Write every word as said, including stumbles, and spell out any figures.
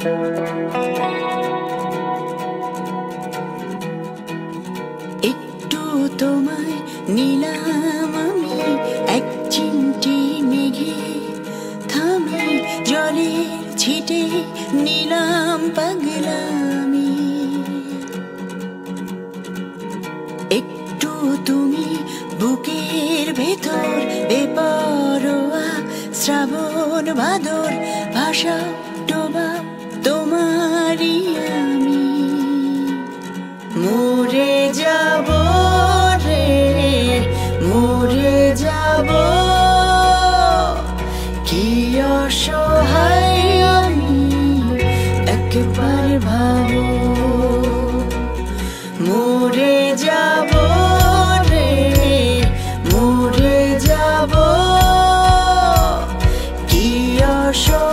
একটু তোমায় নিলাম আমি এক চিমটি মেঘে, থামে জলের ছিটে নিলাম পাগলামি। একটু তুমি বুকের ভেতর বেপরোয়া শ্রাবণ ভাদর ভাষা ডোবা তোমারই আমি। মরে যাব রে মরে যাব, কি অসহায় আমি একবার ভাবো। মরে যাব রে মরে যাব, কি অসহায়